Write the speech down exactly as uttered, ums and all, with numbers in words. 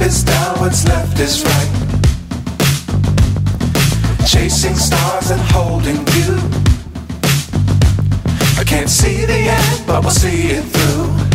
Up is down, what's left is right. Chasing stars and holding you. I can't see the end, but we'll see it through.